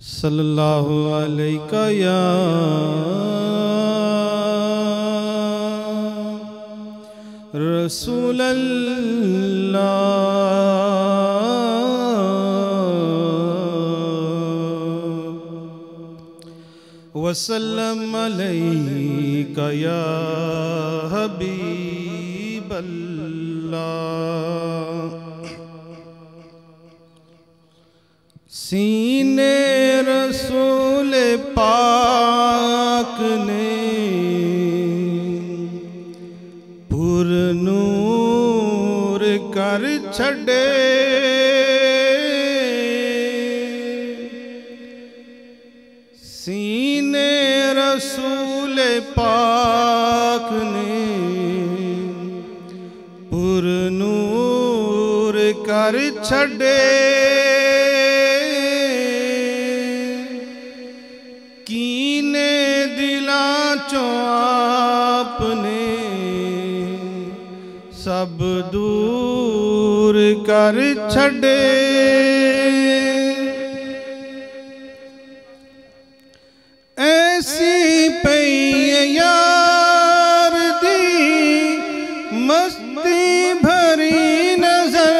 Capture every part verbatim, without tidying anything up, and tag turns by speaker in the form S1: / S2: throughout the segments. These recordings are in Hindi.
S1: सल्लल्लाहु अलैका या रसूल अल्लाह वसल्लम अलैका या हबीब अल्लाह। सीने रसूल पाक ने पुरनूर कर छड़े, सीने रसूल पाक ने पुरनूर कर छड़े। कीने दिलां चों आपने सब दूर कर छड़े। ऐसी पई यार दी मस्ती भरी नजर,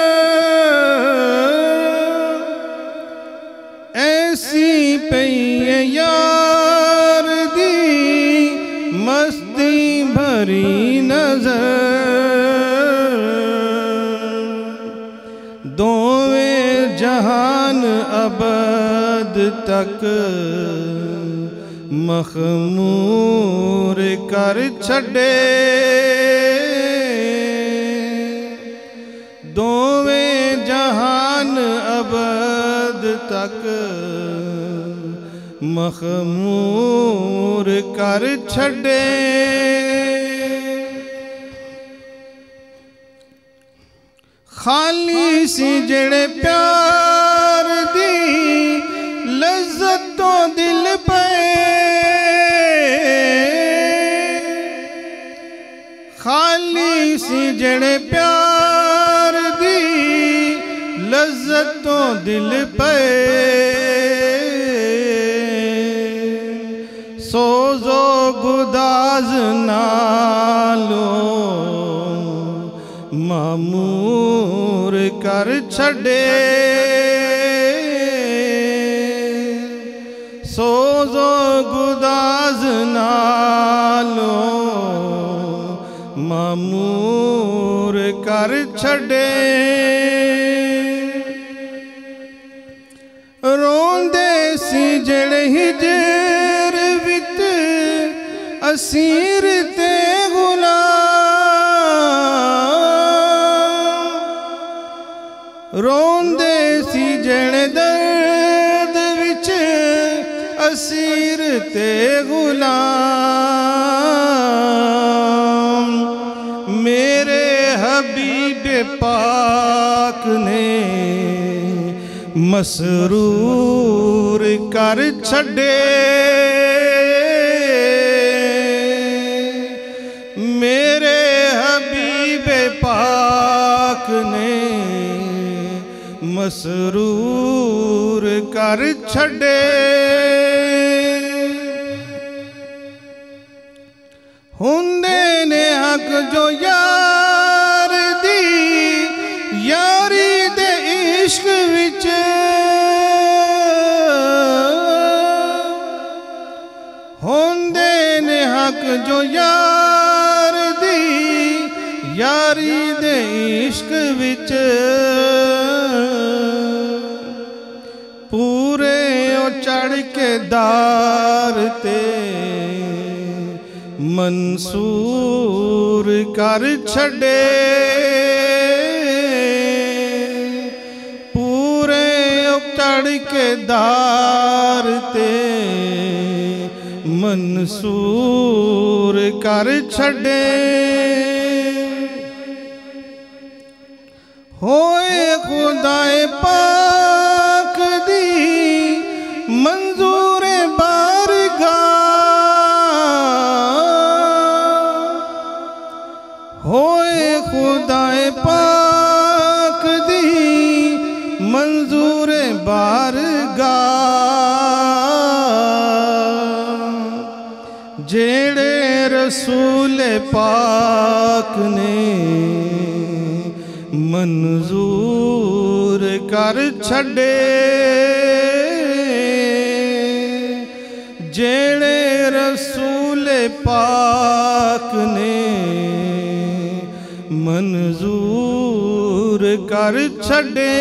S1: ऐसी पई यार दी मस्ती भरी नजर। दोवें जहान अबद तक मखमूर कर छड़े, दोवें जहान अबद तक मखमूर कर छड़े। खाली सी जेड़े प्यार दी लज्जत तो दिल पे, खाली सी जेड़े प्यार दी लज्जत तो दिल पे। सोजो गुदाज नालो मामूर कर छड़े, सोजो गुदाज नालो मामूर कर छड़े। रोंदे सी जड़े हिजर विच असीर ते गुलाम, रोंदे सी जड़े दर्द विच असीर ते गुलाम। मेरे हबीब पाक ने मसरूर कर छड़े, मेरे हबीब पाक ने मसरूर कर छड़े। हुंदे ने हक जो यार दी यारी दे इश्क विच, हुंदे ने हक जो यार दी यारी दे इश्क विच। पूरे ओ चढ़ के दार ते मंसूर कर छड़े, पूरे ओ चढ़ के दार ते मंसूर कर छड़े। होए खुदाए पाक दी मंजूर बारगाह, होए खुदाए पाक दी मंजूर बारगाह। जेड़े रसूल पाक ने मंजूर कर छड़े, जेड़े रसूल पाक ने मंजूर कर छड़े।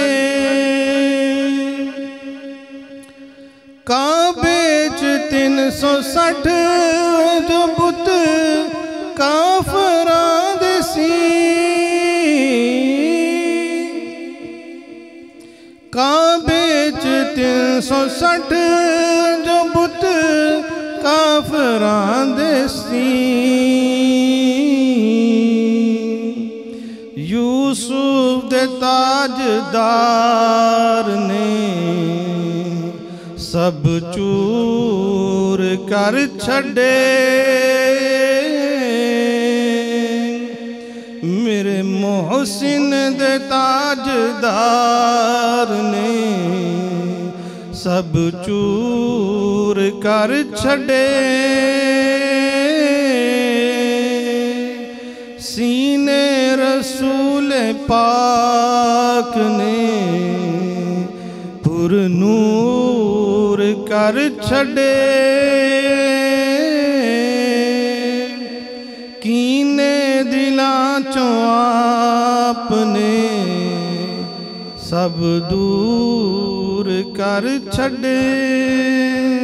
S1: काबे च तीन सौ सठ जो बुत काफरां दे सी, काबे च तीन सौ सठ जो बुत काफरां दे सी। यूसुफ दे ताजदार ने सब चूर कर छड़े, मेरे मोहसिन दे ताजदार ने सब चूर कर छड़े। सीने रसूल पाक ने पुरनूर कर छड़े, कीने दिलां चों आपने सब दूर कर छड़े।